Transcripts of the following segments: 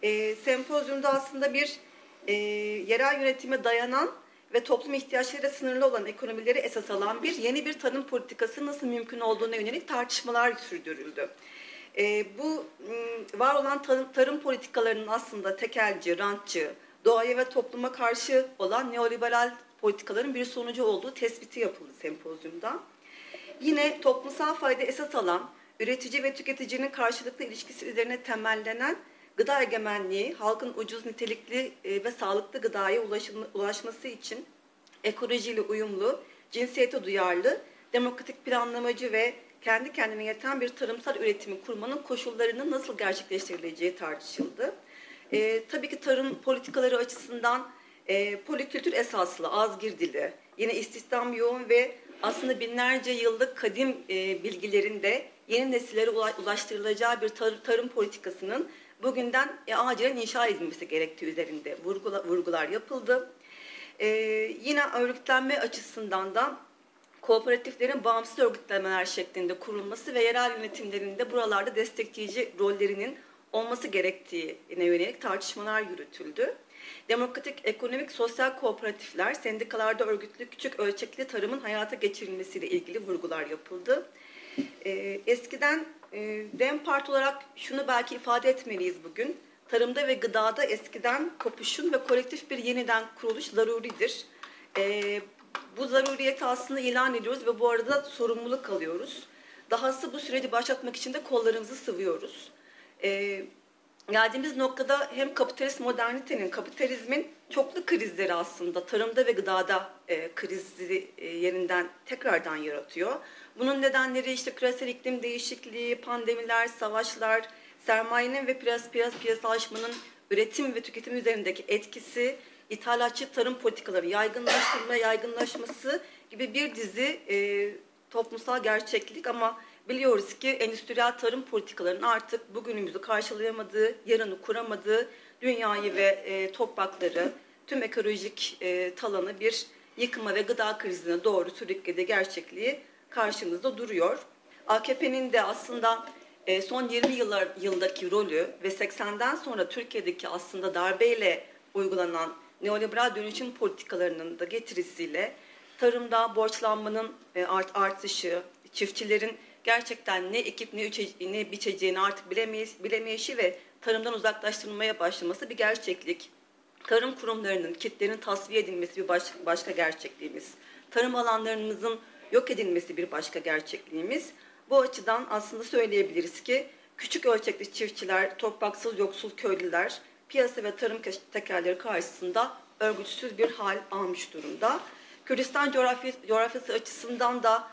Sempozyumda aslında bir yerel yönetime dayanan ve toplum ihtiyaçlarıyla sınırlı olan ekonomileri esas alan yeni bir tarım politikası nasıl mümkün olduğuna yönelik tartışmalar sürdürüldü. Bu var olan tarım politikalarının aslında tekelci, rantçı, doğaya ve topluma karşı olan neoliberal politikaların bir sonucu olduğu tespiti yapıldı sempozyumda. Yine toplumsal fayda esas alan, üretici ve tüketicinin karşılıklı ilişkisi üzerine temellenen gıda egemenliği, halkın ucuz, nitelikli ve sağlıklı gıdaya ulaşması için ekolojiyle uyumlu, cinsiyete duyarlı, demokratik planlamacı ve kendi kendine yeten bir tarımsal üretimi kurmanın koşullarının nasıl gerçekleştirileceği tartışıldı. Tabii ki tarım politikaları açısından polikültür esaslı, az girdili, yine istihdam yoğun ve aslında binlerce yıllık kadim bilgilerin de yeni nesillere ulaştırılacağı bir tarım politikasının bugünden acilen inşa edilmesi gerektiği üzerinde vurgular yapıldı. Yine örgütlenme açısından da kooperatiflerin bağımsız örgütlenmeler şeklinde kurulması ve yerel yönetimlerinde buralarda destekleyici rollerinin olması gerektiğine yönelik tartışmalar yürütüldü. Demokratik, ekonomik, sosyal kooperatifler, sendikalarda örgütlü küçük ölçekli tarımın hayata geçirilmesiyle ilgili vurgular yapıldı. Eskiden DEM Parti olarak şunu belki ifade etmeliyiz bugün. Tarımda ve gıdada eskiden kopuşun ve kolektif bir yeniden kuruluş zaruridir. Bu zaruriyeti aslında ilan ediyoruz ve bu arada sorumluluk alıyoruz. Dahası bu süreci başlatmak için de kollarımızı sıvıyoruz. Geldiğimiz noktada hem kapitalist modernitenin, kapitalizmin çoklu krizleri aslında tarımda ve gıdada krizi yerinden tekrardan yaratıyor. Bunun nedenleri işte küresel iklim değişikliği, pandemiler, savaşlar, sermayenin ve piyasalaşmanın üretim ve tüketim üzerindeki etkisi, ithalatçı tarım politikaları yaygınlaşması gibi bir dizi toplumsal gerçeklik ama biliyoruz ki endüstriyel tarım politikalarının artık bugünümüzü karşılayamadığı, yarını kuramadığı, dünyayı ve toprakları, tüm ekolojik talanı bir yıkıma ve gıda krizine doğru sürüklediği gerçekliği karşımızda duruyor. AKP'nin de aslında son 20 yıldaki rolü ve 80'den sonra Türkiye'deki aslında darbeyle uygulanan neoliberal dönüşüm politikalarının da getirisiyle tarımda borçlanmanın artışı, çiftçilerin gerçekten ne ekip ne biçeceğini artık bilemeyişi ve tarımdan uzaklaştırılmaya başlaması bir gerçeklik. Tarım kurumlarının, kitlerin tasfiye edilmesi bir başka gerçekliğimiz. Tarım alanlarımızın yok edilmesi bir başka gerçekliğimiz. Bu açıdan aslında söyleyebiliriz ki küçük ölçekli çiftçiler, topraksız yoksul köylüler, piyasa ve tarım tekelleri karşısında örgütsüz bir hal almış durumda. Kürdistan coğrafyası açısından da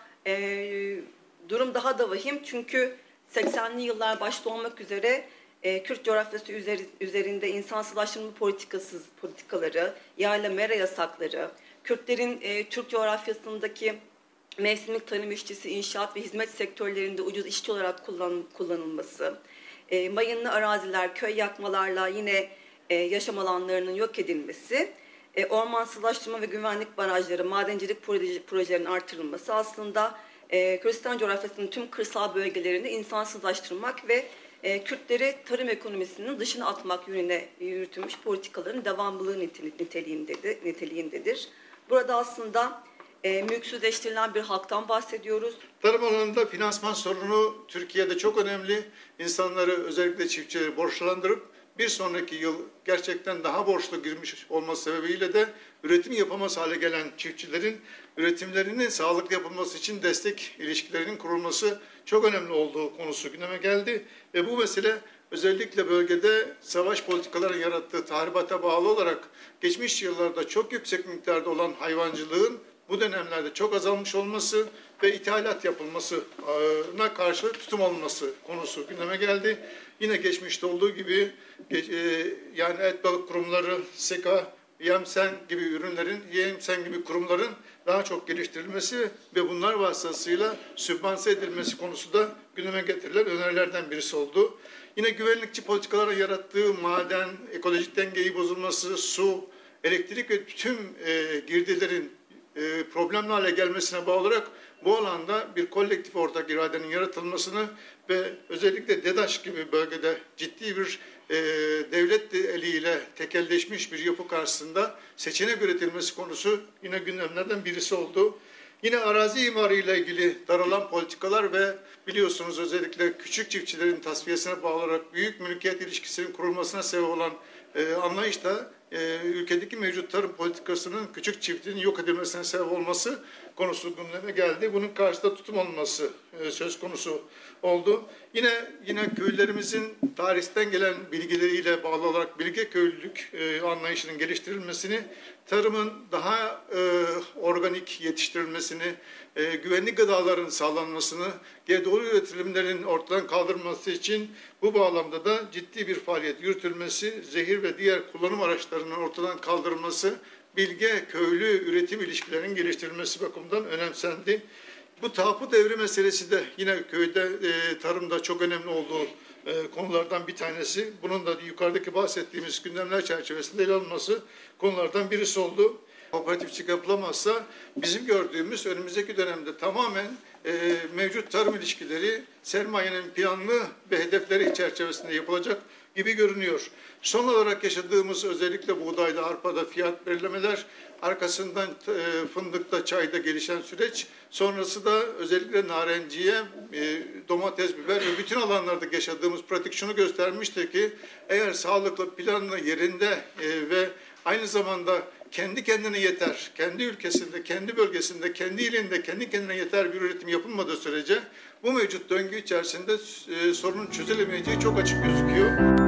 durum daha da vahim çünkü 80'li yıllar başta olmak üzere Kürt coğrafyası üzerinde insansızlaştırma politikaları, yayla mera yasakları, Kürtlerin Türk coğrafyasındaki mevsimlik tarım işçisi, inşaat ve hizmet sektörlerinde ucuz işçi olarak kullanılması, mayınlı araziler, köy yakmalarla yine yaşam alanlarının yok edilmesi, ormansızlaştırma ve güvenlik barajları, madencilik projelerinin artırılması aslında Kürdistan coğrafyasının tüm kırsal bölgelerini insansızlaştırmak ve Kürtleri tarım ekonomisinin dışına atmak yönüne yürütülmüş politikaların devamlılığı niteliğindedir. Burada aslında mülksüzleştirilen bir halktan bahsediyoruz. Tarım alanında finansman sorunu Türkiye'de çok önemli. İnsanları özellikle çiftçileri borçlandırıp bir sonraki yıl gerçekten daha borçlu girmiş olması sebebiyle de üretim yapamaz hale gelen çiftçilerin üretimlerinin sağlıklı yapılması için destek ilişkilerinin kurulması çok önemli olduğu konusu gündeme geldi. Ve bu mesele özellikle bölgede savaş politikalarının yarattığı tahribata bağlı olarak geçmiş yıllarda çok yüksek miktarda olan hayvancılığın bu dönemlerde çok azalmış olması ve ithalat yapılmasına karşı tutum alınması konusu gündeme geldi. Yine geçmişte olduğu gibi yani et balık kurumları, SEKA, Yemsen gibi ürünlerin, Yemsen gibi kurumların daha çok geliştirilmesi ve bunlar vasıtasıyla sübvanse edilmesi konusu da gündeme getirilen önerilerden birisi oldu. Yine güvenlikçi politikalara yarattığı maden, ekolojik dengeyi bozulması, su, elektrik ve tüm girdilerin problemli hale gelmesine bağlı olarak bu alanda bir kolektif ortak iradenin yaratılmasını ve özellikle DEDAŞ gibi bölgede ciddi bir devlet eliyle tekelleşmiş bir yapı karşısında seçenek üretilmesi konusu yine gündemlerden birisi oldu. Yine arazi imarıyla ilgili daralan politikalar ve biliyorsunuz özellikle küçük çiftçilerin tasfiyesine bağlı olarak büyük mülkiyet ilişkisinin kurulmasına sebep olan anlayış da ülkedeki mevcut tarım politikasının küçük çiftliğin yok edilmesine sebep olması konusu gündeme geldi. Bunun karşısında tutum olması söz konusu oldu. Yine köylerimizin tarihten gelen bilgileriyle bağlı olarak bilge köylülük anlayışının geliştirilmesini, tarımın daha organik yetiştirilmesini, güvenli gıdaların sağlanmasını, doğru üretimlerin ortadan kaldırılması için bu bağlamda da ciddi bir faaliyet yürütülmesi, zehir ve diğer kullanım araçlarının ortadan kaldırılması, bilge köylü üretim ilişkilerinin geliştirilmesi bakımından önemsendi. Bu tapu devri meselesi de yine köyde tarımda çok önemli olduğu konulardan bir tanesi. Bunun da yukarıdaki bahsettiğimiz gündemler çerçevesinde ele alınması konulardan birisi oldu. Kooperatifçilik yapılamazsa bizim gördüğümüz önümüzdeki dönemde tamamen mevcut tarım ilişkileri sermayenin planlı ve hedefleri çerçevesinde yapılacak gibi görünüyor. Son olarak yaşadığımız özellikle buğdayda, arpada fiyat belirlemeler, arkasından fındıkta, çayda gelişen süreç, sonrası da özellikle narenciye, domates, biber ve bütün alanlarda yaşadığımız pratik şunu göstermiştir ki eğer sağlıklı planlı yerinde ve aynı zamanda kendi kendine yeter, kendi ülkesinde, kendi bölgesinde, kendi ilinde, kendi kendine yeter bir üretim yapılmadığı sürece bu mevcut döngü içerisinde sorunun çözülemeyeceği çok açık gözüküyor.